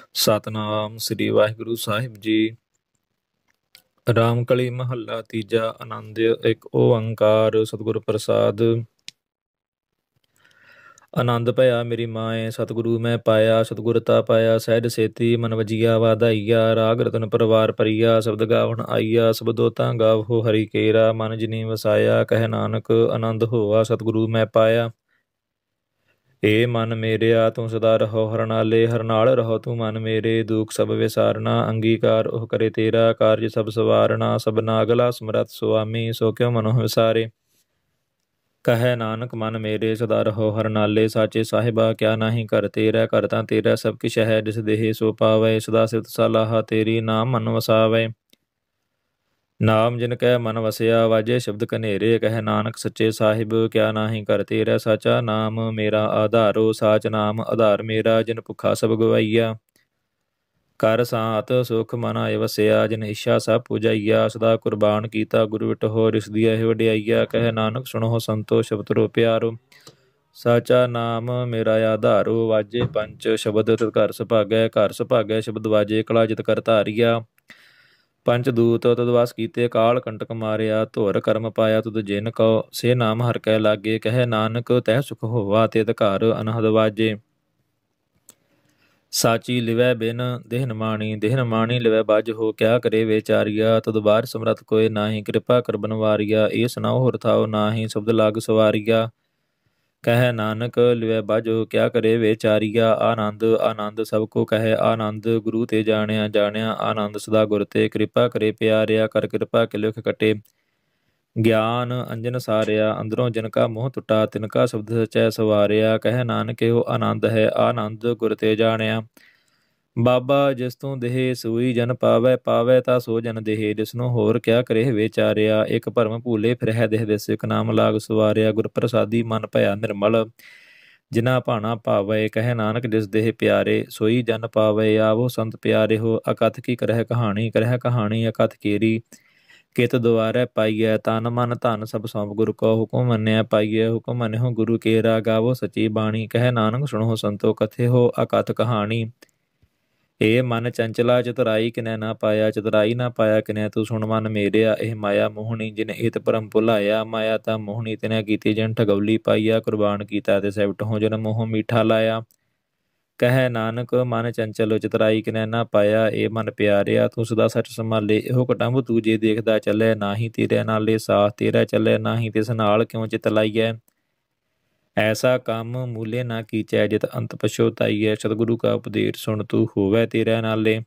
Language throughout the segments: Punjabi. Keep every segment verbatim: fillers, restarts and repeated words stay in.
ਸਤਨਾਮ ਸ੍ਰੀ ਵਾਹਿਗੁਰੂ ਸਾਹਿਬ ਜੀ। ਰਾਮਕਲੀ ਮਹੱਲਾ ਤੀਜਾ। ਆਨੰਦ ਇੱਕ ਓੰਕਾਰ ਸਤਿਗੁਰ ਪ੍ਰਸਾਦ। ਆਨੰਦ ਭਇਆ ਮੇਰੀ ਮਾਏ, ਸਤਿਗੁਰੂ ਮੈਂ ਪਾਇਆ। ਸਤਿਗੁਰ ਤਾ ਪਾਇਆ ਸਹਿਜ ਸੇਤੀ, ਮਨ ਵਜੀਆ ਵਾਧਾਈਆ। ਰਾਗ ਰਤਨ ਪਰਵਾਰ ਭਰੀਆ, ਸ਼ਬਦ ਗਾਵਣ ਆਈਆ। ਸਬਦੋ ਤਾਂ ਗਾਵੋ ਹਰੀ ਕੇਰਾ, ਮਨ ਜਿਨੀ ਵਸਾਇਆ। ਕਹਿ ਨਾਨਕ ਆਨੰਦ ਹੋਆ, ਸਤਿਗੁਰੂ ਮੈਂ ਪਾਇਆ। ਏ ਮਨ ਮੇਰਿਆ ਤੂੰ ਸਦਾ ਰਹੋ ਹਰਨਾਲੇ, ਹਰਨਾਲ ਰਹੋ ਤੂੰ ਮਨ ਮੇਰੇ। ਦੁਖ ਸਭ ਵਿਸਾਰਨਾ, ਅੰਗੀਕਾਰ ਉਹ ਕਰੇ ਤੇਰਾ। ਕਾਰਜ ਸਭ ਸਵਾਰਨਾ, ਸਭਨਾ ਅਗਲਾ ਸਮਰੱਥ ਸੁਆਮੀ। ਸੋ ਕਿਉ ਮਨੋ ਵਿਸਾਰੇ, ਕਹੈ ਨਾਨਕ ਮਨ ਮੇਰੇ। ਸਦਾ ਰਹੋ ਹਰਨਾਲੇ, ਸਾਚੇ ਸਾਹਿਬਾ ਕਿਆ ਨਾਹੀ ਘਰ ਤੇਰਾ। ਘਰ ਤਾਂ ਤੇਰਾ ਸਭ ਕਿਛ ਹੈ, ਜਿਸ ਦੇਹ ਸੋ ਪਾਵੈ। ਸਦਾ ਸਿਫਤ ਸਲਾਹਾ ਤੇਰੀ, ਨਾਮ ਮਨ ਵਸਾਵੈ। ਨਾਮ ਜਿਨ ਕੈ ਮਨ ਵਸਿਆ, ਵਾਜੇ ਸ਼ਬਦ ਕਨੇਰੇ। ਕਹਿ ਨਾਨਕ ਸੱਚੇ ਸਾਹਿਬ ਕਿਆ ਨਾਹੀ ਘਰ ਤੇਰਾ। ਸਾਚਾ ਨਾਮ ਮੇਰਾ ਆਧਾਰੋ, ਸਾਚ ਨਾਮ ਆਧਾਰ ਮੇਰਾ। ਜਿਨ ਭੁੱਖਾ ਸਭ ਗਵਾਈਆ, ਕਰ ਸਾਤ ਸੁਖ ਮਨ ਆਏ ਵਸਿਆ। ਜਿਨ ਇੱਛਾ ਸਭ ਪੁਜਾਈਆ, ਸਦਾ ਕੁਰਬਾਨ ਕੀਤਾ ਗੁਰ ਵਿਟਹੁ। ਰਿਸ ਦੀ ਇਹ ਵਡਿਆਈਆ, ਕਹਿ ਨਾਨਕ ਸੁਣੋ ਸੰਤੋ ਸ਼ਬਦ ਰੋ ਪਿਆਰੋ। ਸਾਚਾ ਨਾਮ ਮੇਰਾ ਆਧਾਰੋ, ਵਾਜੇ ਪੰਚ ਸ਼ਬਦ ਤਿਤ ਘਰ ਸੁਭਾਗੈ। ਘਰ ਸੁਭਾਗੈ ਸ਼ਬਦ ਵਾਜੇ, ਕਲਾ ਜਿਤ ਕਰ ਧਾਰੀਆ। ਪੰਚ ਦੂਤ ਤਦ ਵਸ ਕੀਤੇ, ਕਾਲ ਕੰਟਕ ਮਾਰਿਆ। ਧੁਰ ਕਰਮ ਪਾਇਆ ਤੁਧ ਜਿਨ ਕਉ, ਸੇ ਨਾਮ ਹਰਿ ਕੈ ਲਾਗੇ। ਕਹਿ ਨਾਨਕ ਤਹਿ ਸੁਖ ਹੋਵਾ, ਤਿਤ ਘਰ ਅਨਹਦ ਵਾਜੇ। ਸਾਚੀ ਲਿਵੈ ਬਿਨ ਦੇਹ ਨਮਾਣੀ, ਦੇਹ ਨਮਾਣੀ ਲਿਵੈ ਬਾਝ ਹੋ। ਕਿਆ ਕਰੇ ਵਿਚਾਰੀਆ, ਤਦ ਬਾਰ ਸਮਰੱਥ ਕੋਇ ਨਾਹੀ। ਕਿਰਪਾ ਕਰ ਬਨਵਾਰੀਆ, ਇਹ ਸੁਨਾਉ ਹੋਰ ਥਾਉ ਨਾਹੀ। ਸ਼ਬਦ ਲਾਗ ਸਵਾਰੀਆ, ਕਹਿ ਨਾਨਕ ਲਿਵੈ ਬਾਝੋ। ਕਿਆ ਕਰੇ ਵਿਚਾਰੀਆ, ਆਨੰਦ ਆਨੰਦ ਸਭ ਕੋ ਕਹੈ ਆਨੰਦ। ਗੁਰੂ ਤੇ ਜਾਣਿਆ ਜਾਣਿਆ ਆਨੰਦ, ਸਦਾ ਗੁਰ ਤੇ। ਕਿਰਪਾ ਕਰੇ ਪਿਆਰਿਆ, ਕਰ ਕਿਰਪਾ ਕੇ ਲਿਖ ਕਟੇ। ਗਿਆਨ ਅੰਜਨ ਸਾਰਿਆ, ਅੰਦਰੋਂ ਜਿਨ ਕਾ ਮੋਹ ਟੁੱਟਾ। ਤਿਨ ਕਾ ਸ਼ਬਦ ਸਚੈ ਸਵਾਰਿਆ, ਕਹਿ ਨਾਨਕ ਇਹੋ ਆਨੰਦ ਹੈ। ਆਨੰਦ ਗੁਰ ਤੇ ਜਾਣਿਆ। ਬਾਬਾ ਜਿਸ ਤੂੰ ਦੇਹ, ਸੋਈ ਜਨ ਪਾਵੈ। ਪਾਵੈ ਤਾਂ ਸੋ ਜਨ ਦੇਹ, ਜਿਸਨੂੰ ਹੋਰ ਕਿਆ ਕਰੇ ਵਿਚਾਰਿਆ। ਇੱਕ ਭਰਮ ਭੂਲੇ ਫਿਰਹਿ ਦੇਹ ਦਿਸ, ਇਕ ਨਾਮ ਲਾਗ ਸਵਾਰਿਆ। ਗੁਰ ਪ੍ਰਸਾਦੀ ਮਨ ਭਇਆ ਨਿਰਮਲ, ਜਿਨਾ ਭਾਣਾ ਭਾਵੈ। ਕਹਿ ਨਾਨਕ ਜਿਸ ਦੇਹ ਪਿਆਰੇ, ਸੋਈ ਜਨ ਪਾਵੈ। ਆਵੋ ਸੰਤ ਪਿਆਰੇ ਹੋ, ਅਕਥ ਕੀ ਕਰਹਿ ਕਹਾਣੀ। ਕਰਹਿ ਕਹਾਣੀ ਅਕਥ ਕੇਰੀ, ਕਿਤ ਦੁਆਰੈ ਪਾਈਐ। ਤਨ ਮਨ ਧਨ ਸਭ ਸੌਂਪ ਗੁਰ ਕੋ, ਹੁਕਮ ਮੰਨਿਆ ਪਾਈਐ। ਹੁਕਮ ਮੰਨਿਓ ਗੁਰੂ ਕੇਰਾ, ਗਾਵੋ ਸਚੀ ਬਾਣੀ। ਕਹਿ ਨਾਨਕ ਸੁਣੋ ਸੰਤੋ, ਕਥਿਓ ਅਕਥ ਕਹਾਣੀ। ਇਹ ਮਨ ਚੰਚਲਾ, ਚਤੁਰਾਈ ਕਿਨੈ ਨਾ ਪਾਇਆ। ਚਤੁਰਾਈ ਨਾ ਪਾਇਆ ਕਿਨੈ, ਤੂੰ ਸੁਣ ਮਨ ਮੇਰਿਆ। ਇਹ ਮਾਇਆ ਮੋਹਣੀ, ਜਿਨ ਏਤ ਭਰਮ ਭੁਲਾਇਆ। ਮਾਇਆ ਤਾਂ ਮੋਹਣੀ ਤਿਨੈ ਕੀਤੀ, ਜਿਨ ਠਗੌਲੀ ਪਾਈਆ। ਕੁਰਬਾਨ ਕੀਤਾ ਤਿਸ ਵਿਟਹੁ, ਜਿਨ ਮੋਹ ਮੀਠਾ ਲਾਇਆ। ਕਹਿ ਨਾਨਕ ਮਨ ਚੰਚਲ, ਚਤੁਰਾਈ ਕਿਨੈ ਨਾ ਪਾਇਆ। ਇਹ ਮਨ ਪਿਆਰਿਆ, ਤੂੰ ਸਦਾ ਸੱਚ ਸੰਭਾਲੇ। ਇਹੋ ਕਟੰਬ ਤੂੰ ਜੇ ਦੇਖਦਾ ਚੱਲੈ, ਨਾਹੀ ਤੇਰੇ ਨਾਲੇ। ਸਾਥ ਤੇਰਾ ਚੱਲੈ, ਨਾਹੀ ਤਿਸ ਨਾਲ ਕਿਉ ਚਿਤ ਲਾਈਐ। ਐਸਾ ਕੰਮ ਮੂਲੇ ਨਾ ਕੀਚੈ, ਜਿਤ ਅੰਤ ਪਛੋਤਾਈਐ। ਸਤਿਗੁਰੂ ਕਾ ਉਪਦੇਸ਼ ਸੁਣ, ਤੂੰ ਹੋਵੈ ਤੇਰੇ ਨਾਲੇ।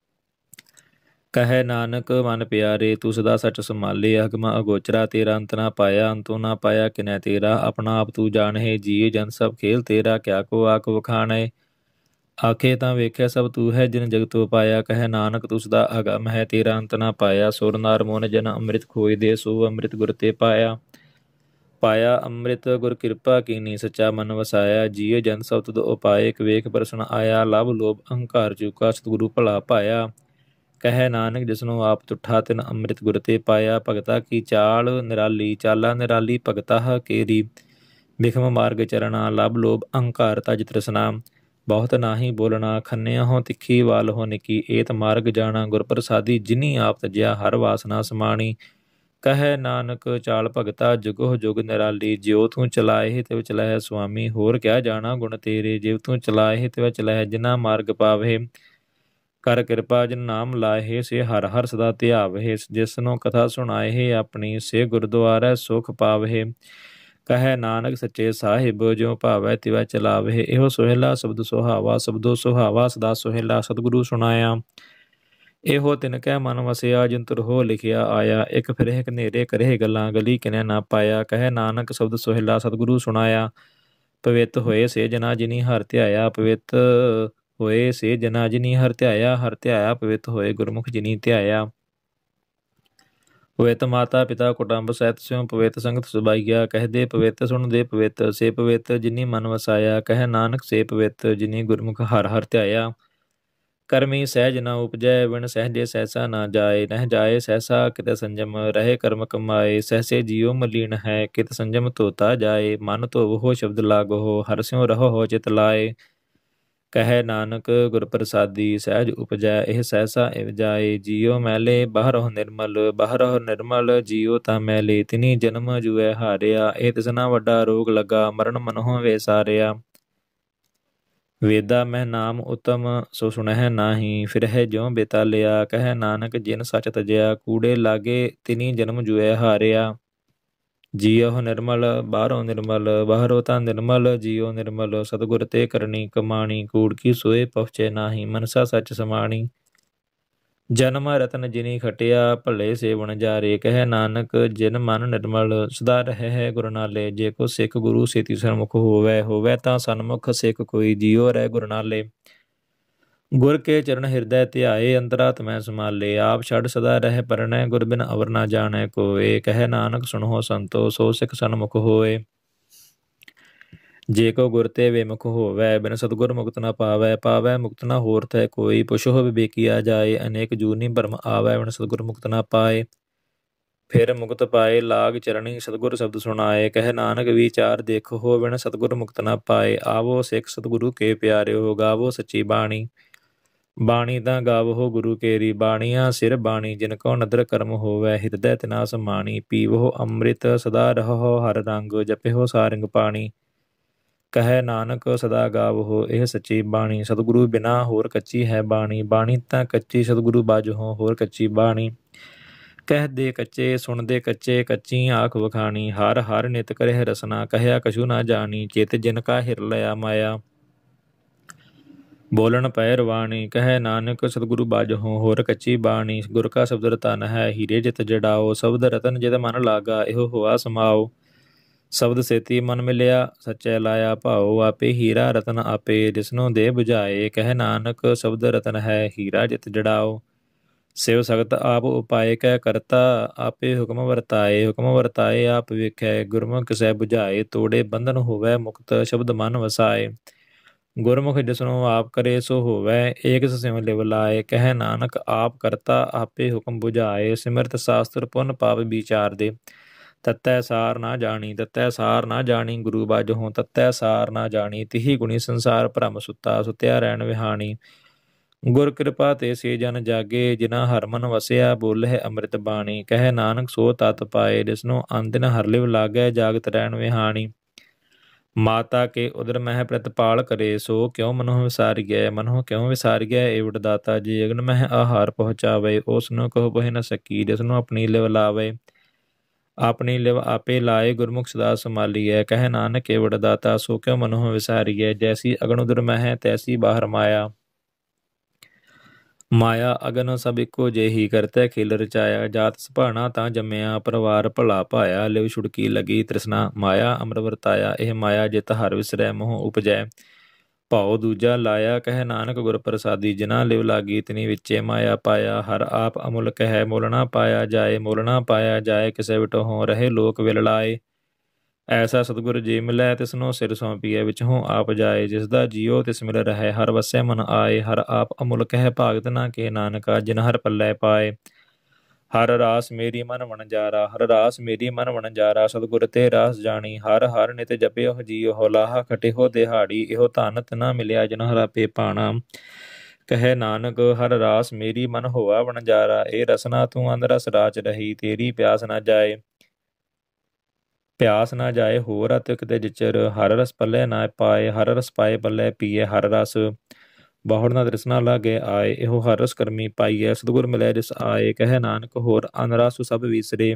ਕਹਿ ਨਾਨਕ ਮਨ ਪਿਆਰੇ, ਤੂੰ ਸਦਾ ਸੱਚ ਸੰਭਾਲੇ। ਅਗਮ ਅਗੋਚਰਾ, ਤੇਰਾ ਅੰਤ ਨਾ ਪਾਇਆ। ਅੰਤੋਂ ਨਾ ਪਾਇਆ ਕਿਨੈ ਤੇਰਾ, ਆਪਣਾ ਆਪ ਤੂੰ ਜਾਣਹਿ। ਜੀਅ ਜਨ ਸਭ ਖੇਲ ਤੇਰਾ, ਕਿਆ ਕੋ ਆਖ ਵਖਾਣੈ। ਆਖੇ ਤਾਂ ਵੇਖਿਆ ਸਭ ਤੂੰ ਹੈ, ਜਿਨ ਜਗਤੋ ਪਾਇਆ। ਕਹਿ ਨਾਨਕ ਤੂੰ ਸਦਾ ਅਗਮ ਹੈ, ਤੇਰਾ ਅੰਤ ਨਾ ਪਾਇਆ। ਸੁਰ ਨਰ ਮੋਨ ਜਨ ਅੰਮ੍ਰਿਤ ਖੋਇ ਦੇ, ਸੋ ਅੰਮ੍ਰਿਤ ਗੁਰ ਤੇ ਪਾਇਆ। ਪਾਇਆ ਅੰਮ੍ਰਿਤ ਗੁਰ ਕਿਰਪਾ ਕੀਨੀ, ਸੱਚਾ ਮਨ ਵਸਾਇਆ। ਜੀਅ ਜਨ ਸਭ ਤੁਧ ਉਪਾਏ, ਵੇਖ ਪ੍ਰਸਨ ਆਇਆ। ਲਵ ਲੋਭ ਅਹੰਕਾਰ ਚੁਕਾ, ਸਤਿਗੁਰੂ ਭਲਾ ਪਾਇਆ। ਕਹਿ ਨਾਨਕ ਜਿਸਨੂੰ ਆਪ ਤੁਠਾ, ਤਿਨ ਅੰਮ੍ਰਿਤ ਗੁਰ ਤੇ ਪਾਇਆ। ਭਗਤਾ ਕੀ ਚਾਲ ਨਿਰਾਲੀ, ਚਾਲਾ ਨਿਰਾਲੀ ਭਗਤਾ ਕੇਰੀ। ਬਿਖਮ ਮਾਰਗ ਚਰਣਾ, ਲਵ ਲੋਭ ਅਹੰਕਾਰ ਤਜ ਤ੍ਰਿਸ਼ਨਾ। ਬਹੁਤ ਨਾਹੀ ਬੋਲਣਾ, ਖੰਨਿਆ ਹੋ ਤਿੱਖੀ ਵਾਲ ਹੋ ਨਿੱਕੀ। ਏਤ ਮਾਰਗ ਜਾਣਾ ਗੁਰ ਪ੍ਰਸਾਦੀ, ਜਿਨੀ ਆਪ ਤਜਿਆ ਹਰ ਵਾਸਨਾ ਸਮਾਣੀ। ਕਹਿ ਨਾਨਕ ਚਾਲ ਭਗਤਾ ਜੁਗੋ ਜੁਗ ਨਿਰਾਲੀ। ਜਿਉ ਤੂੰ ਚਲਾਏ ਤਿਵ ਚਲਾਏ ਸੁਆਮੀ, ਹੋਰ ਕਿਆ ਜਾਣਾ ਗੁਣ ਤੇਰੇ। ਜਿਵ ਤੂੰ ਚਲਾਏ ਤਿਵ ਚਲਾਏ, ਜਿਨਾ ਮਾਰਗ ਪਾਵੇ। ਕਰ ਕਿਰਪਾ ਜਿਨ ਨਾਮ ਲਾਹੇ, ਸੇ ਹਰ ਹਰ ਸਦਾ ਧਿਆਵਹਿ। ਜਿਸਨੂੰ ਕਥਾ ਸੁਣਾਏ ਆਪਣੀ, ਸੇ ਗੁਰਦੁਆਰੈ ਸੁਖ ਪਾਵਹਿ। ਕਹਿ ਨਾਨਕ ਸੱਚੇ ਸਾਹਿਬ, ਜਿਉ ਭਾਵੈ ਤਿਵੈ ਚਲਾਵਹਿ। ਇਹੋ ਸੋਹਿਲਾ ਸ਼ਬਦ ਸੁਹਾਵਾ, ਸ਼ਬਦੋ ਸੁਹਾਵਾ ਸਦਾ ਸੋਹਿਲਾ। ਸਤਿਗੁਰੂ ਸੁਣਾਇਆ, ਇਹੋ ਤਿਨ ਕੈ ਮਨ ਵਸਿਆ। ਜਿਨ ਤੁਰਹੋ ਲਿਖਿਆ ਆਇਆ, ਇੱਕ ਫਿਰਹਿ ਕਨੇਰੇ ਕਰਹਿ ਗੱਲਾਂ। ਗਲੀ ਕਿਨੈ ਨਾ ਪਾਇਆ। ਕਹਿ ਨਾਨਕ ਸ਼ਬਦ ਸੋਹਿਲਾ, ਸਤਿਗੁਰੂ ਸੁਣਾਇਆ। ਪਵਿੱਤ ਹੋਏ ਸੇ ਜਨਾ ਜਿਨੀ ਹਰਿ ਧਿਆਇਆ। ਪਵਿੱਤ ਹੋਏ ਸੇ ਜਨਾ ਜਿਨੀ ਹਰਿ ਧਿਆਇਆ। ਹਰਿ ਧਿਆਇਆ ਪਵਿੱਤ ਹੋਏ, ਗੁਰਮੁਖ ਜਿਨੀ ਧਿਆਇਆ। ਪਵਿੱਤ ਮਾਤਾ ਪਿਤਾ ਕੁਟੰਬ ਸਹਿਤ, ਸਿਉ ਪਵਿੱਤ ਸੰਗਤ ਸੁਭਾਈਆ। ਕਹਿਦੇ ਪਵਿੱਤ ਸੁਣਦੇ ਪਵਿੱਤ, ਸੇ ਪਵਿੱਤ ਜਿਨੀ ਮਨ ਵਸਾਇਆ। ਕਹਿ ਨਾਨਕ ਸੇ ਪਵਿੱਤ, ਜਿਨੀ ਗੁਰਮੁਖ ਹਰਿ ਹਰਿ ਧਿਆਇਆ। ਕਰਮੀ ਸਹਿਜ ਨਾ ਉਪਜੈ, ਬਿਨ ਸਹਿਜੇ ਸਹਿਸਾ ਨਾ ਜਾਏ। ਨਹਿ ਜਾਏ ਸਹਿਸਾ ਕਿਤ ਸੰਜਮ, ਰਹੇ ਕਰਮ ਕਮਾਏ। ਸਹਿਸੇ ਜੀਉ ਮਲੀਨ ਹੈ, ਕਿਤ ਸੰਜਮ ਧੋਤਾ ਜਾਏ। ਮਨ ਧੋਵਹੁ ਸ਼ਬਦ ਲਾਗਹੁ, ਹਰਿ ਸਿਉ ਰਹਹੁ ਚਿਤ ਲਾਏ। ਕਹੈ ਨਾਨਕ ਗੁਰ ਪ੍ਰਸਾਦੀ ਸਹਿਜ ਉਪਜੈ ਇਹ ਸਹਿਸਾ ਇਵ ਜਾਏ। ਜੀਉ ਮੈਲੇ ਬਾਹਰਹੁ ਨਿਰਮਲ ਬਾਹਰਹੁ ਨਿਰਮਲ ਜੀਉ ਤਾਂ ਮੈਲੇ ਤਿਨੀ ਜਨਮ ਜੁਐ ਹਾਰਿਆ। ਇਹ ਤਿਸਨਾ ਵੱਡਾ ਰੋਗ ਲੱਗਾ ਮਰਨ ਮਨਹੁ ਵੇ ਸਾਰਿਆ। ਵੇਦਾ ਮਹਿ ਨਾਮ ਉਤਮ ਸੋ ਸੁਣਹਿ ਨਾਹੀ ਫਿਰਹਿ ਜਿਉ ਬੇਤਾਲਿਆ। ਕਹਿ ਨਾਨਕ ਜਿਨ ਸਚ ਤਜਿਆ ਕੂੜੇ ਲਾਗੇ ਤਿਨੀ ਜਨਮ ਜੁਐ ਹਾਰਿਆ। ਜੀਉ ਨਿਰਮਲ ਬਾਹਰੋਂ ਨਿਰਮਲ ਬਾਹਰੋਂ ਤਾਂ ਨਿਰਮਲ ਜੀਉ ਨਿਰਮਲ ਸਤਿਗੁਰ ਤੇ ਕਰਨੀ ਕਮਾਣੀ। ਕੂੜ ਕੀ ਸੋਏ ਪਹੁੰਚੇ ਨਾਹੀ ਮਨਸਾ ਸੱਚ ਸਮਾਣੀ। ਜਨਮ ਰਤਨ ਜਿਨੀ ਖਟਿਆ ਭਲੇ ਸੇਵਨ ਜਾਰੇ। ਕਹਿ ਨਾਨਕ ਜਿਨ ਮਨ ਨਿਰਮਲ ਸਦਾ ਰਹਿ ਹੈ ਗੁਰ ਨਾਲੇ। ਜੇ ਕੋ ਸਿੱਖ ਗੁਰੂ ਸੇਤੀ ਸਨਮੁਖ ਹੋਵੈ ਹੋਵੈ ਤਾਂ ਸਨਮੁਖ ਸਿੱਖ ਕੋਈ ਜੀਉ ਰਹਿ ਗੁਰ ਨਾਲੇ। ਗੁਰ ਕੇ ਚਰਨ ਹਿਰਦੈ ਧਿਆਏ ਅੰਤਰਾਤਮੈ ਸਮਾਲੇ। ਆਪ ਛੱਡ ਸਦਾ ਰਹਿ ਪਰਣੈ ਗੁਰ ਬਿਨ ਅਵਰ ਨਾ ਜਾਣੈ ਕੋਏ। ਕਹਿ ਨਾਨਕ ਸੁਣੋ ਸੰਤੋ ਸੋ ਸਿੱਖ ਸਨਮੁਖ ਹੋਏ। ਜੇ ਕੋ ਗੁਰ ਤੇ ਵਿਮੁਖ ਹੋਵੈ ਬਿਨ ਸਤਿਗੁਰ ਮੁਕਤ ਨਾ ਪਾਵੈ। ਪਾਵੈ ਮੁਕਤ ਨਾ ਹੋਰ ਥੈ ਕੋਈ ਪੁਛੋ ਵਿਵੇਕੀਆ ਜਾਏ। ਅਨੇਕ ਜੂਨੀ ਭਰਮ ਆਵੈ ਬਿਨ ਸਤਿਗੁਰ ਮੁਕਤ ਨਾ ਪਾਏ। ਫਿਰ ਮੁਕਤ ਪਾਏ ਲਾਗ ਚਰਣੀ ਸਤਿਗੁਰ ਸ਼ਬਦ ਸੁਣਾਏ। ਕਹਿ ਨਾਨਕ ਵਿਚਾਰ ਦੇਖੋ ਬਿਨ ਸਤਿਗੁਰ ਮੁਕਤ ਨਾ ਪਾਏ। ਆਵੋ ਸਿੱਖ ਸਤਿਗੁਰੂ ਕੇ ਪਿਆਰਿਓ ਗਾਵੋ ਸੱਚੀ ਬਾਣੀ। ਬਾਣੀ ਤਾਂ ਗਾਵੋ ਗੁਰੂ ਕੇਰੀ ਬਾਣੀਆਂ ਸਿਰ ਬਾਣੀ। ਜਿਨ ਕੋ ਨਦਰ ਕਰਮ ਹੋਵੈ ਹਿਰਦੈ ਤਿਨਾ ਸਮਾਣੀ। ਪੀਵੋ ਅੰਮ੍ਰਿਤ ਸਦਾ ਰਹੋ ਹਰ ਰੰਗ ਜਪਿਓ ਸਾਰੰਗ ਪਾਣੀ। ਕਹਿ ਨਾਨਕ ਸਦਾ ਗਾਵੋ ਇਹ ਸੱਚੀ ਬਾਣੀ। ਸਤਿਗੁਰੂ ਬਿਨਾ ਹੋਰ ਕੱਚੀ ਹੈ ਬਾਣੀ। ਬਾਣੀ ਤਾਂ ਕੱਚੀ ਸਤਿਗੁਰੂ ਬਾਝੋ ਹੋਰ ਕੱਚੀ ਬਾਣੀ। ਕਹਿਦੇ ਕੱਚੇ ਸੁਣਦੇ ਕੱਚੇ ਕੱਚੀ ਆਖ ਵਖਾਣੀ। ਹਰ ਹਰ ਨਿਤ ਕਰਹਿ ਰਸਨਾ ਕਹਿਆ ਕਛੂ ਨਾ ਜਾਣੀ। ਚਿਤ ਜਿਨ ਕਾ ਹਿਰ ਲਿਆ ਮਾਇਆ ਬੋਲਣ ਪੈ ਰਵਾਣੀ। ਕਹਿ ਨਾਨਕ ਸਤਿਗੁਰੂ ਬਾਝੋ ਹੋਰ ਕੱਚੀ ਬਾਣੀ। ਗੁਰ ਕਾ ਸ਼ਬਦ ਰਤਨ ਹੈ ਹੀਰੇ ਜਿਤ ਜੜਾਓ। ਸ਼ਬਦ ਰਤਨ ਜਿਤ ਮਨ ਲਾਗਾ ਇਹੋ ਹੋਆ ਸਮਾਓ। ਸ਼ਬਦ ਸੇਤੀ ਮਨ ਮਿਲਿਆ ਸੱਚੈ ਲਾਇਆ ਭਾਓ। ਆਪੇ ਹੀਰਾ ਰਤਨ ਆਪੇ ਜਿਸਨੂੰ ਦੇ ਬੁਝਾਏ। ਕਹਿ ਨਾਨਕ ਸ਼ਬਦ ਰਤਨ ਹੈ ਹੀਰਾ ਜਿਤ ਜੜਾਓ। ਸਿਵ ਸਗਤ ਆਪ ਉਪਾਏ ਕਹਿ ਕਰਤਾ ਆਪੇ ਹੁਕਮ ਵਰਤਾਏ। ਹੁਕਮ ਵਰਤਾਏ ਆਪ ਵੇਖੈ ਗੁਰਮੁਖ ਕਿਸੈ ਬੁਝਾਏ। ਤੋੜੇ ਬੰਧਨ ਹੋਵੈ ਮੁਕਤ ਸ਼ਬਦ ਮਨ ਵਸਾਏ। ਗੁਰਮੁਖ ਜਿਸਨੂੰ ਆਪ ਕਰੇ ਸੋ ਹੋਵੈ ਏਕ ਸਿਮ ਲਿਵ ਲਾਏ। ਕਹਿ ਨਾਨਕ ਆਪ ਕਰਤਾ ਆਪੇ ਹੁਕਮ ਬੁਝਾਏ। ਸਿਮਰਤ ਸ਼ਾਸਤਰ ਪੁੰਨ ਪਾਪ ਵਿਚਾਰਦੇ ਤਤੈ ਸਾਰ ਨਾ ਜਾਣੀ। ਤਤੈ ਸਾਰ ਨਾ ਜਾਣੀ ਗੁਰੂ ਬਾਝੋ ਤਤੈ ਸਾਰ ਨਾ ਜਾਣੀ। ਤਿਹੀ ਗੁਣੀ ਸੰਸਾਰ ਭ੍ਰਮ ਸੁੱਤਾ ਸੁਤਿਆ ਰਹਿਣ ਵਿਹਾਣੀ। ਗੁਰ ਕਿਰਪਾ ਤੇ ਸੇ ਜਨ ਜਾਗੇ ਜਿਨਾ ਹਰ ਮਨ ਵਸਿਆ ਬੋਲਹਿ ਅੰਮ੍ਰਿਤ ਬਾਣੀ। ਕਹਿ ਨਾਨਕ ਸੋ ਤਤ ਪਾਏ ਜਿਸਨੂੰ ਅੰਦਿਨ ਹਰ ਲਿਵ ਲਾਗੈ ਜਾਗਤ ਰਹਿਣ ਵਿਹਾਣੀ। ਮਾਤਾ ਕੇ ਉਦਰ ਮਹਿ ਪ੍ਰਤਪਾਲ ਕਰੇ ਸੋ ਕਿਉ ਮਨਹੁ ਵਿਸਾਰੀਐ। ਮਨਹੁ ਕਿਉ ਵਿਸਾਰੀਐ ਏਵੜ ਦਾਤਾ ਜੇ ਅਗਨ ਮਹਿ ਆਹਾਰ ਪਹੁੰਚਾਵੇ। ਉਸਨੂੰ ਕਹੋ ਪਹਿ ਨ ਸਕੀ ਜਿਸਨੂੰ ਆਪਣੀ ਲਿਵ ਲਾਵੇ। ਆਪਣੀ ਲਿਵ ਆਪੇ ਲਾਏ ਗੁਰਮੁਖ ਸਦਾ ਸੰਭਾਲੀਐ। ਕਹਿ ਨਾਨਕ ਏਵੜ ਦਾਤਾ ਸੋ ਕਿਉ ਮਨਹੁ ਵਿਸਾਰੀਐ। ਜੈਸੀ ਅਗਨ ਉਦਰ ਮਹਿ ਤੈਸੀ ਬਾਹਰ ਮਾਇਆ। ਮਾਇਆ ਅਗਨ ਸਭ ਇੱਕੋ ਜਿਹੀ ਕਰਤੈ ਖੇਲ ਰਚਾਇਆ। ਜਾਤ ਸੁਭਾਣਾ ਤਾਂ ਜੰਮਿਆ ਪਰਿਵਾਰ ਭਲਾ ਭਾਇਆ। ਲਿਵ ਛੁੜਕੀ ਲਗੀ ਤ੍ਰਿਸ਼ਨਾ ਮਾਇਆ ਅੰਮ੍ਰਿਤ ਵਰਤਾਇਆ। ਇਹ ਮਾਇਆ ਜਿਤ ਹਰ ਵਿਸਰੈ ਮੋਹ ਉਪਜੈ ਭਾਉ ਦੂਜਾ ਲਾਇਆ। ਕਹਿ ਨਾਨਕ ਗੁਰ ਪ੍ਰਸਾਦੀ ਜਿਨਾ ਲਿਵ ਲਾਗੀ ਤਿਨੀ ਵਿੱਚੇ ਮਾਇਆ ਪਾਇਆ। ਹਰ ਆਪ ਅਮੁਲਕ ਹੈ ਮੁੱਲ ਨਾ ਪਾਇਆ ਜਾਏ। ਮੁੱਲ ਨਾ ਪਾਇਆ ਜਾਏ ਕਿਸੇ ਵਿਟਹੁ ਰਹੇ ਲੋਕ ਵਿਲ ਲਾਏ। ਐਸਾ ਸਤਿਗੁਰ ਜੇ ਮਿਲੈ ਤਿਸਨੂੰ ਸਿਰ ਸੌਂਪੀਐ ਵਿਚਹੁ ਆਪ ਜਾਏ। ਜਿਸਦਾ ਜੀਉ ਤਿਸ ਮਿਲ ਰਹਿ ਹਰ ਵਸੈ ਮਨ ਆਏ। ਹਰ ਆਪ ਅਮੁਲਕ ਹੈ ਭਾਗਤ ਨਾ ਕੇ ਨਾਨਕਾ ਜਿਨ ਹਰ ਪੱਲੇ ਪਾਏ। ਹਰ ਰਾਸ ਮੇਰੀ ਮਨ ਵਣਜਾਰਾ ਹਰ ਰਾਸ ਮੇਰੀ ਮਨ ਵਣਜਾਰਾ। ਸਤਿਗੁਰ ਤੇ ਰਾਸ ਜਾਣੀ ਹਰ ਹਰ ਨਿਤ ਜਪਿਓ ਜੀਉ ਲਾਹਾ ਖਟਿਓ ਦਿਹਾੜੀ। ਇਹੋ ਧਨ ਤਿਨਾ ਮਿਲਿਆ ਜਿਨ ਹਰ ਆਪੇ ਭਾਣਾ। ਕਹਿ ਨਾਨਕ ਹਰ ਰਾਸ ਮੇਰੀ ਮਨ ਹੋਆ ਵਣਜਾਰਾ। ਇਹ ਰਸਨਾ ਤੂੰ ਅੰਧ ਰਸ ਰਾਚ ਰਹੀ ਤੇਰੀ ਪਿਆਸ ਨਾ ਜਾਏ। ਪਿਆਸ ਨਾ ਜਾਏ ਹੋਰ ਅਤ ਕਿਤੇ ਜਿਚਰ ਹਰ ਰਸ ਪੱਲੇ ਨਾ ਪਾਏ। ਹਰ ਰਸ ਪਾਏ ਪੱਲੇ ਪੀਏ ਹਰ ਰਸ ਬਹੁੜ ਨਾ ਤ੍ਰਿਸ਼ਨਾ ਲਾਗੇ ਆਏ। ਇਹੋ ਹਰ ਰਸ ਕਰਮੀ ਪਾਈਐ ਸਤਿਗੁਰ ਮਿਲੈ ਜਿਸ ਆਏ। ਕਹਿ ਨਾਨਕ ਹੋਰ ਅਨਰਸ ਸਭ ਵਿਸਰੇ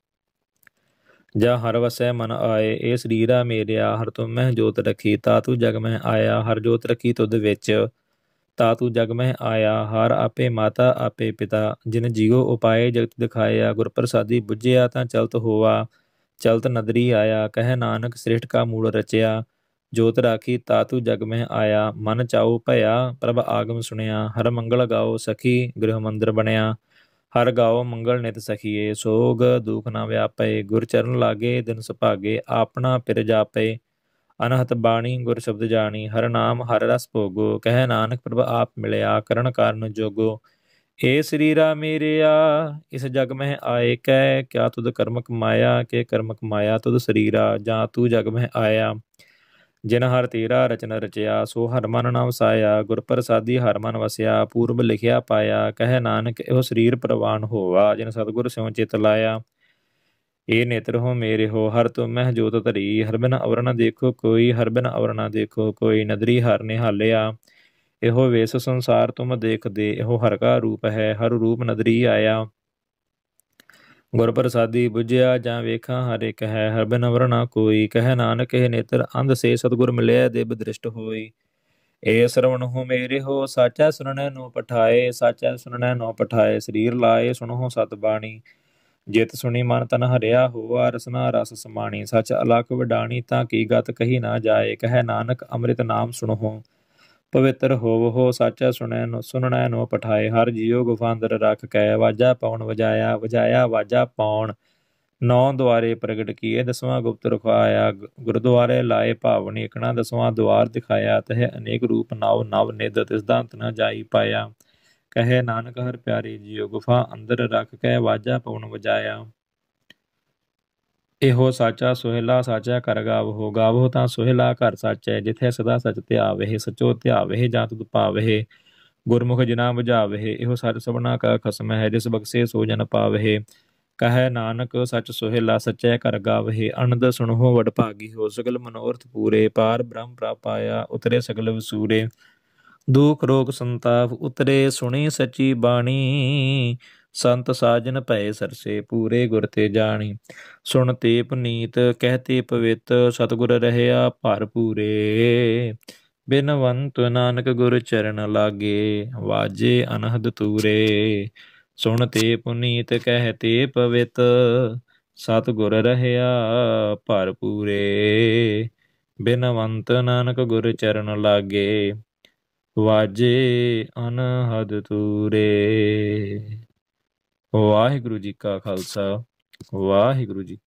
ਜਾ ਹਰ ਵਸੈ ਮਨ ਆਏ। ਇਹ ਸਰੀਰਾ ਮੇਰਿਆ ਹਰ ਤੁਮ ਮਹਿ ਜੋਤ ਰਖੀ ਤਾ ਤੂੰ ਜਗ ਮਹਿ ਆਇਆ। ਹਰ ਜੋਤ ਰਖੀ ਤੁਧ ਵਿੱਚ ਤਾ ਤੂੰ ਜਗ ਮਹਿ ਆਇਆ। ਹਰ ਆਪੇ ਮਾਤਾ ਆਪੇ ਪਿਤਾ ਜਿਨ ਜੀਉ ਉਪਾਏ ਜਗਤ ਦਿਖਾਇਆ। ਗੁਰ ਪ੍ਰਸਾਦੀ ਬੁੱਝਿਆ ਤਾਂ ਚਲਤ ਹੋਆ ਚਲਤ ਨਦਰੀ ਆਇਆ। ਕਹਿ ਨਾਨਕ ਸ੍ਰਿਸ਼ਟ ਕਾ ਮੂਲ ਰਚਿਆ ਜੋਤ ਰਾਖੀ ਤਾ ਤੂੰ ਜਗ ਮਹਿ ਆਇਆ। ਮਨ ਚਾਉ ਭਇਆ ਪ੍ਰਭ ਆਗਮ ਸੁਣਿਆ। ਹਰ ਮੰਗਲ ਗਾਓ ਸਖੀ ਗ੍ਰਹਿ ਮੰਦਰ ਬਣਿਆ। ਹਰ ਗਾਓ ਮੰਗਲ ਨਿਤ ਸਖੀਏ ਸੋਗ ਦੁਖ ਨਾ ਵਿਆਪੇ। ਗੁਰ ਚਰਨ ਲਾਗੇ ਦਿਨ ਸੁਭਾਗੇ ਆਪਣਾ ਪਿਰ ਜਾਪੇ। ਅਨਹਤ ਬਾਣੀ ਗੁਰ ਸ਼ਬਦ ਜਾਣੀ ਹਰ ਨਾਮ ਹਰ ਰਸ ਭੋਗੋ। ਕਹਿ ਨਾਨਕ ਪ੍ਰਭ ਆਪ ਮਿਲਿਆ ਕਰਨ ਕਾਰਨ ਜੋਗੋ। ਏ ਸਰੀਰਾ ਮੇਰਿਆ ਇਸ ਜਗ ਮਹਿ ਆਏ ਕੈ ਕਿਆ ਤੁਧ ਕਰਮ ਕਮਾਇਆ। ਕੇ ਕਰਮ ਕਮਾਇਆ ਤੁਧ ਸਰੀਰਾ ਜਾਂ ਤੂੰ ਜਗ ਮਹਿ ਆਇਆ। ਜਿਨ ਹਰ ਤੇਰਾ ਰਚਨ ਰਚਿਆ, ਸੋ ਹਰ ਮਨ ਨਾ ਵਸਾਇਆ। ਗੁਰ ਪ੍ਰਸਾਦੀ ਹਰ ਮਨ ਵਸਿਆ, ਪੂਰਬ ਲਿਖਿਆ ਪਾਇਆ। ਕਹਿ ਨਾਨਕ ਇਹੋ ਸਰੀਰ ਪ੍ਰਵਾਨ ਹੋਵਾ, ਜਿਨ ਸਤਿਗੁਰ ਸਿਉ ਚਿਤ ਲਾਇਆ। ਏ ਨੇਤਰ ਹੋ ਮੇਰੇ ਹੋ, ਹਰ ਤੁਮਹਿ ਜੋਤ ਧਰੀ। ਹਰ ਬਿਨ ਅਵਰ ਨ ਦੇਖੋ ਕੋਈ, ਹਰ ਬਿਨ ਅਵਰ ਨ ਦੇਖੋ ਕੋਈ। ਨਦਰੀ ਹਰ ਨਿਹਾਲਿਆ, ਇਹੋ ਵੇਸ ਸੰਸਾਰ ਤੁਮ ਦੇਖਦੇ। ਇਹੋ ਹਰ ਕਾ ਰੂਪ ਹੈ, ਹਰ ਰੂਪ ਨਦਰੀ ਆਇਆ। ਗੁਰ ਪ੍ਰਸਾਦੀ ਬੁਝਿਆ, ਜਾਂ ਵੇਖਾਂ ਹਰ ਇੱਕ ਹੈ। ਹਰ ਬਿਨ ਅਵਰ ਨਾ ਕੋਈ, ਕਹਿ ਨਾਨਕ ਇਹ ਨੇਤਰ ਅੰਧ ਸੇ। ਸਤਿਗੁਰ ਮਿਲਿਆ ਦਿਵ ਦ੍ਰਿਸ਼ਟ ਹੋਈ। ਏ ਸਰਵਣ ਹੋ ਮੇਰੇ ਹੋ, ਸਾਚਾ ਸੁਣਨੈ ਨੋ ਪਠਾਏ। ਸਾਚਾ ਸੁਣਨੈ ਨੋ ਪਠਾਏ, ਸਰੀਰ ਲਾਏ ਸੁਣੋ ਸਤ ਬਾਣੀ। ਜਿਤ ਸੁਣੀ ਮਨ ਤਨ ਹਰਿਆ ਹੋਆ, ਰਸਨਾ ਰਸ ਸਮਾਣੀ। ਸਚ ਅਲਖ ਵਡਾਣੀ, ਤਾਂ ਕੀ ਗਤ ਕਹੀ ਨਾ ਜਾਏ। ਕਹਿ ਨਾਨਕ ਅੰਮ੍ਰਿਤ ਨਾਮ ਸੁਣੋ, ਪਵਿੱਤਰ ਹੋਵੋ। ਸਾਚਾ ਸੁਣੈ ਨੋ ਸੁਣਨੈ ਨੋ ਪਠਾਏ। ਹਰ ਜੀਉ ਗੁਫਾ ਅੰਦਰ ਰੱਖ ਕੈ, ਵਾਜਾ ਪਉਣ ਵਜਾਇਆ। ਵਜਾਇਆ ਵਾਜਾ ਪਾਉਣ, ਨੌ ਦੁਆਰੇ ਪ੍ਰਗਟ ਕੀਏ। ਦਸਵਾਂ ਗੁਪਤ ਰਖਵਾਇਆ, ਗੁਰਦੁਆਰੇ ਲਾਏ ਭਾਵਨੀ। ਇਕਣਾ ਦਸਵਾਂ ਦੁਆਰ ਦਿਖਾਇਆ, ਤਹ ਅਨੇਕ ਰੂਪ ਨਵ ਨਵ ਨਿਧ। ਤਿਸਦਾ ਅੰਤ ਨ ਜਾਈ ਪਾਇਆ। ਕਹੇ ਨਾਨਕ ਹਰ ਪਿਆਰੇ ਜੀਉ, ਗੁਫਾ ਅੰਦਰ ਰੱਖ ਕੈ ਵਾਜਾ ਪਉਣ ਵਜਾਇਆ। ਇਹੋ ਸਾਚਾ ਸੁਹੇਲਾ, ਸਾਚਾ ਕਰ ਗਾਵੋ। ਗਾਵੋ ਤਾਂ ਸੁਹੇਲਾ ਘਰ ਸਾਚੈ, ਜਿਥੇ ਸਦਾ ਸਚ ਧਿਆਵਹਿ। ਸਚੋ ਧਿਆਵਹਿ, ਜਾਂ ਤੁਧ ਭਾਵਹਿ। ਗੁਰਮੁਖ ਜਿਨਾ ਬੁਝਾਵਹਿ, ਇਹੋ ਸਚ ਸਭਨਾ ਕਾ ਖਸਮ ਹੈ। ਜਿਸ ਬਖਸ਼ੇ ਸੋ ਜਨ ਪਾਵਹਿ। ਕਹੈ ਨਾਨਕ ਸਚ ਸੁਹੇਲਾ, ਸਚੈ ਕਰ ਗਾਵਹਿ। ਅਨੰਦ ਸੁਣਹੁ ਵਡ ਭਾਗੀ ਹੋ, ਸਗਲ ਮਨੋਰਥ ਪੂਰੇ। ਪਾਰ ਬ੍ਰਹਮ ਪ੍ਰਪ ਆਇਆ, ਉਤਰੇ ਸਗਲ ਵਸੂਰੇ। ਦੁਖ ਰੋਗ ਸੰਤਾਪ ਉਤਰੇ, ਸੁਣੀ ਸਚੀ ਬਾਣੀ। ਸੰਤ ਸਾਜਨ ਭਏ ਸਰਸੇ, ਪੂਰੇ ਗੁਰ ਤੇ ਜਾਣੀ। ਸੁਣ ਤੇ ਪੁਨੀਤ, ਕਹਿਤੇ ਪਵਿੱਤ। ਸਤਿਗੁਰ ਰਹਿਆ ਭਰ ਪੂਰੇ। ਬਿਨਵੰਤ ਨਾਨਕ ਗੁਰ ਚਰਨ ਲਾਗੇ, ਵਾਜੇ ਅਨਹਦ ਤੂਰੇ। ਸੁਣ ਤੇ ਪੁਨੀਤ, ਕਹਿਤੇ ਪਵਿੱਤ। ਸਤਿਗੁਰ ਰਹਿਆ ਭਰ ਪੂਰੇ। ਬਿਨਵੰਤ ਨਾਨਕ ਗੁਰ ਚਰਨ ਲਾਗੇ, ਵਾਜੇ ਅਨਹਦ ਤੂਰੇ। ਵਾਹਿਗੁਰੂ ਜੀ ਕਾ ਖਾਲਸਾ, ਵਾਹਿਗੁਰੂ ਜੀ